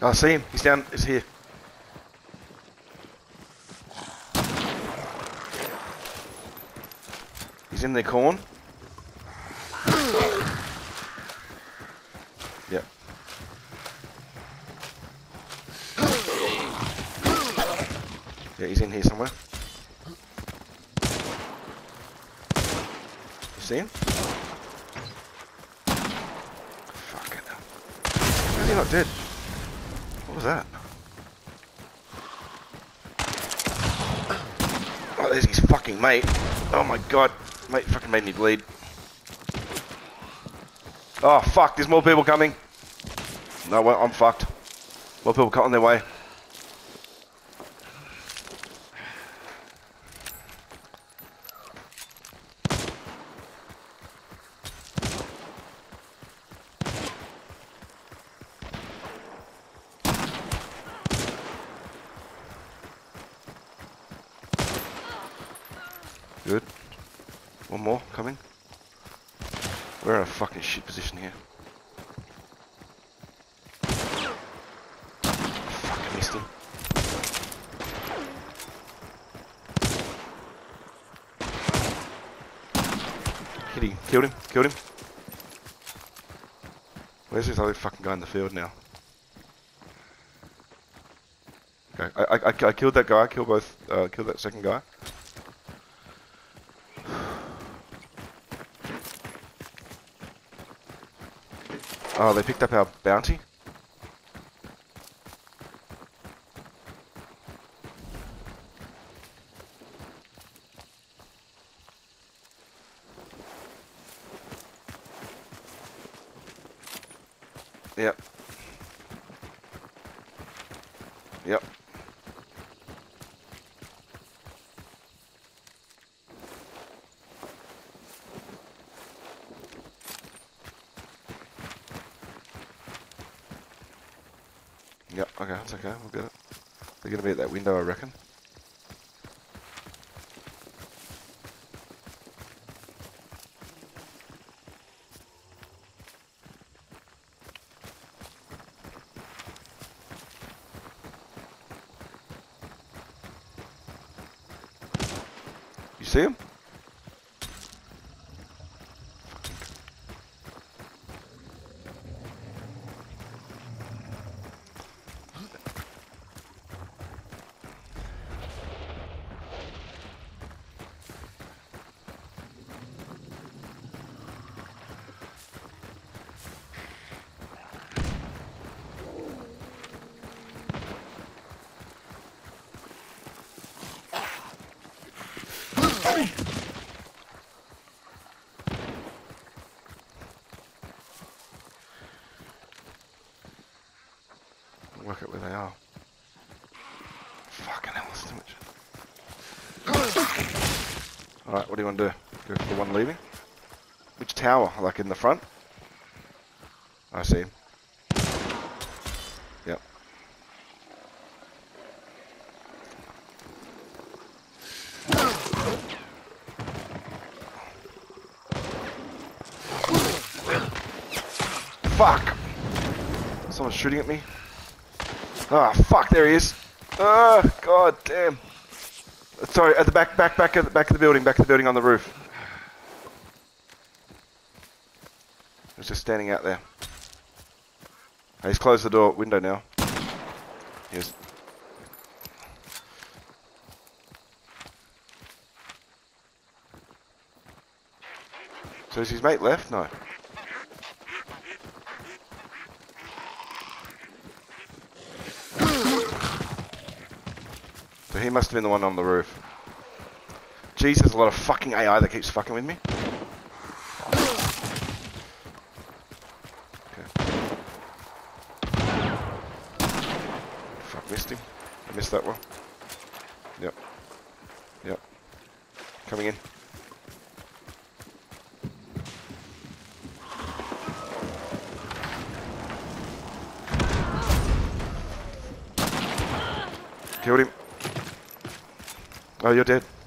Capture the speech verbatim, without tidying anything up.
Oh, I see him. He's down. He's here. He's in their corn. Yep. Yeah, he's in here somewhere. You see him? Fucking hell. How is he not dead? What was that? Oh, there's his fucking mate. Oh my god. Mate fucking made me bleed. Oh fuck, there's more people coming. No, well, I'm fucked. More people cut on their way. Good. One more coming. We're in a fucking shit position here. Fuck, I missed him. Hit him. Killed him. Killed him. Where's this other fucking guy in the field now? Okay, I, I, I killed that guy. I killed both. Uh, killed that second guy. Oh, they picked up our bounty. Yep. Yep. Yep, okay, that's okay, we'll get it. They're gonna be at that window, I reckon. You see him? Work out where they are. Fucking hell, that's too much. Alright, what do you want to do? Go for the one leaving? Which tower? Like in the front? I see him. Yep. Fuck! Someone's shooting at me. Ah, oh, fuck, there he is. Ah, oh, god damn. Sorry, at the back, back, back, at the back of the building, back of the building on the roof. He was just standing out there. Oh, he's closed the door, window now. Yes. So is his mate left? No. So he must have been the one on the roof. Jeez, there's a lot of fucking A I that keeps fucking with me. Okay. Fuck, missed him. I missed that one. Yep. Yep. Coming in. Killed him. Oh, you're dead.